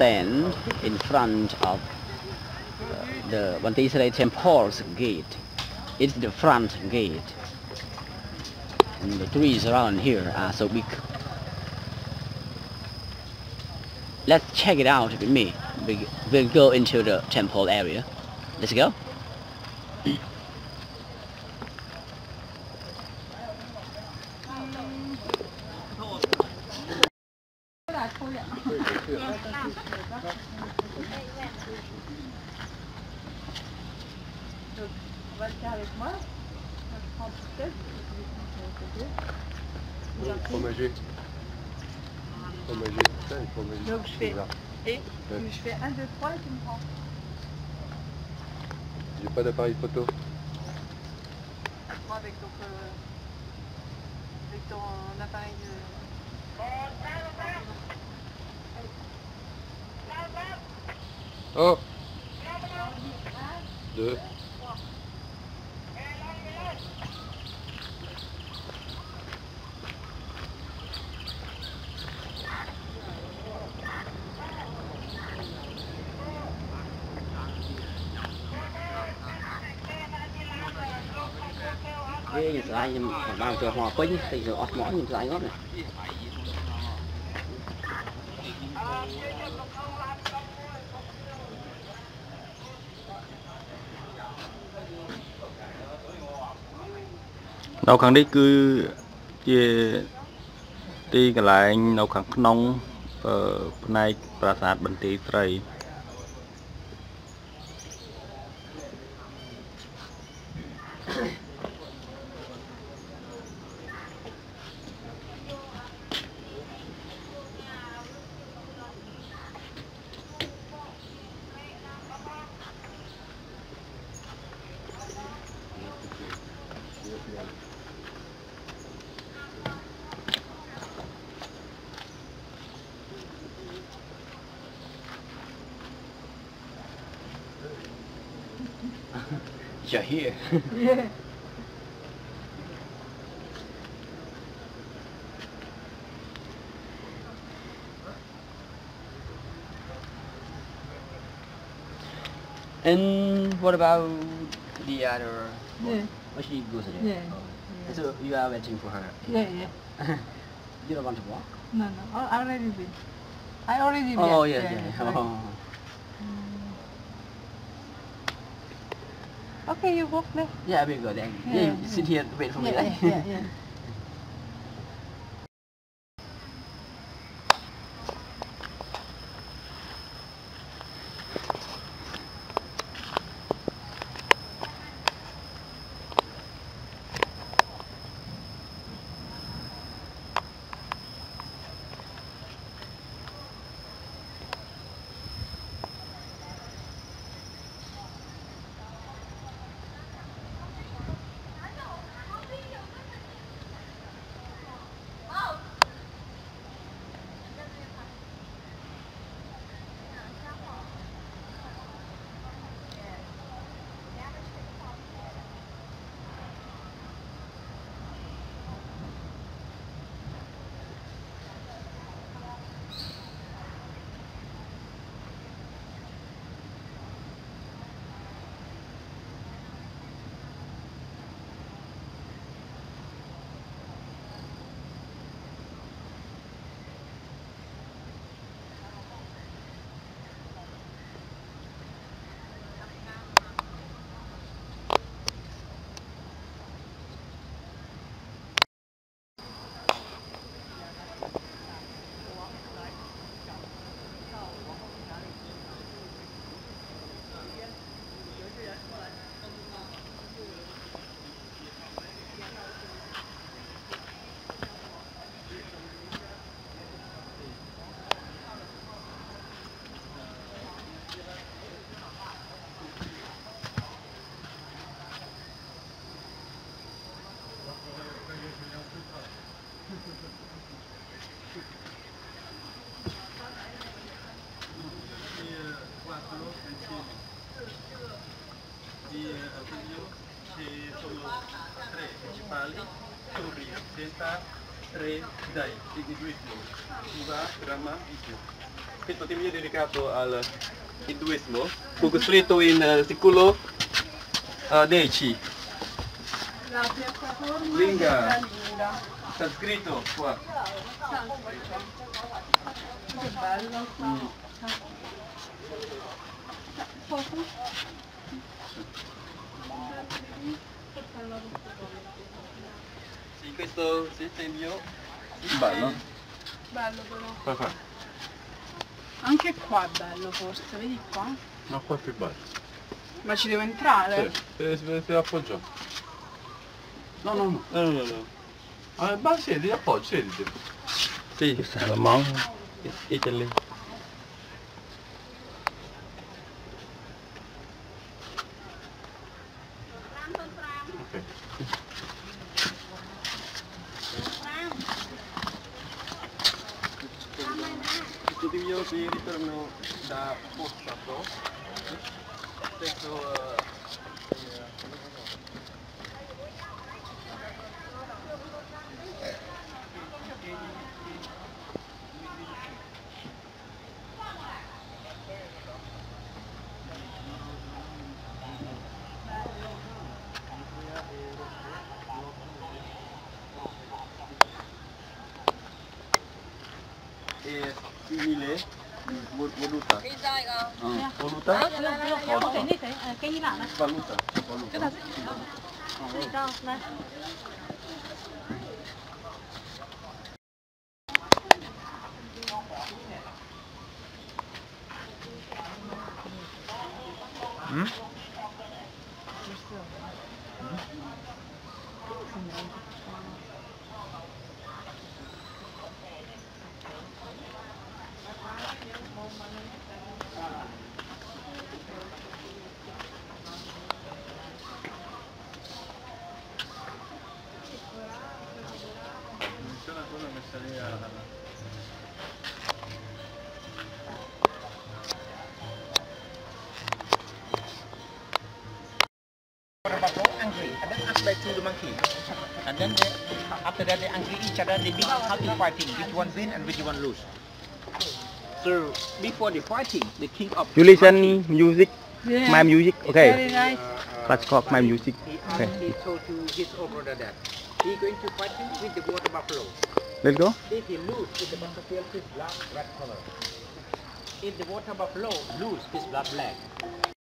stand in front of the Banteay Srei temple's gate. It's the front gate. And the trees around here are so big. Let's check it out with me. We'll go into the temple area. Let's go. Fromager. Fromager, ça, il faut manger. Donc je fais, et je fais 1, 2, 3 et tu me prends. J'ai pas d'appareil photo. Moi avec ton appareil de... Oh 2. Cái nhìn lại bao giờ hòa quýnh thì giờ ọt mỏi nhìn lại lắm này. Nấu kháng đi cứ chia đi cái lại nấu kháng nông ở này Prasat Banteay Srei. You're here. Yeah. And what about the other one? Yeah. Was she goes there? Yeah. Oh. So you are waiting for her? Yeah, yeah. You don't want to walk? No, I already been. I already been. Oh, yeah. Oh. Okay, you walk there. Yeah, I will go then. Yeah, Yeah, you sit here, wait for me. Yeah. Shiva, Brahma, Vishnu. questo tempio è dedicato al induismo, fu costruito in secolo X. La piattaforma Linga. linga. Sta scritto qua. Che bello. Foto? Sì, questo tempio. Bello. Bello però. Papà. Anche qua è bello forse, vedi qua? No, qua è più bello. Ma ci devo entrare? Si appoggia. No, no, no. No, no, no. Ah, ma siedi, appoggia, siediti. Sì, Salmon. Italy. Ok. Questo tempio si ritorno da postato. Questo è simile voluta. Voluta? Valuta. Angry, and then ask back to the monkey. And then after that they angry each other, they begin how to fighting, which one win and which one lose. So before the fighting, the king of You listen music, Yeah. my music, Very okay. nice. Classical my music, okay. he told to his old brother that he going to fight him with the water buffalo. Let's go. If he lose, if the battlefield is black, red color. If the water buffalo lose, his blood black.